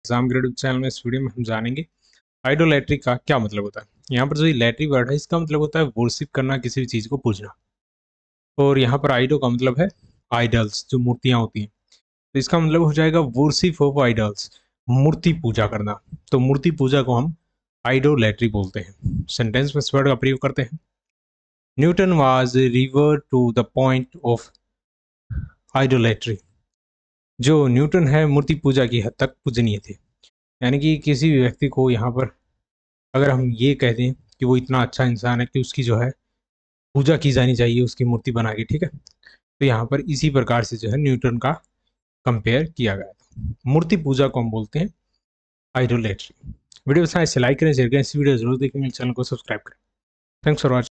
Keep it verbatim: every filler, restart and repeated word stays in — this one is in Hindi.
एग्जाम ग्रेड चैनल में इस वीडियो में हम जानेंगे आइडोलैट्री का क्या मतलब होता है। यहाँ पर जो ये लैट्री वर्ड है इसका मतलब होता है वर्शिप करना, किसी भी चीज़ को पूजना। और यहाँ पर आइडो का मतलब है आइडल्स, जो मूर्तियाँ होती हैं। तो इसका मतलब हो जाएगा वर्शिप ऑफ आइडल्स, मूर्ति पूजा करना। तो मूर्ति पूजा को हम आइडोलैट्री बोलते हैं। सेंटेंस में इस वर्ड का प्रयोग करते हैं। Newton was river to the point of idolatry. जो न्यूटन है मूर्ति पूजा की हद तक पूजनीय थे। यानी कि किसी भी व्यक्ति को यहाँ पर अगर हम ये कह दें कि वो इतना अच्छा इंसान है कि उसकी जो है पूजा की जानी चाहिए, उसकी मूर्ति बना के, ठीक है। तो यहाँ पर इसी प्रकार से जो है न्यूटन का कंपेयर किया गया था। मूर्ति पूजा को हम बोलते हैं आइडोलेट्री। वीडियो पसंद आए लाइक करें, शेयर करें, इस वीडियो जरूर देखें, मेरे चैनल को सब्सक्राइब करें। Thanks for watching.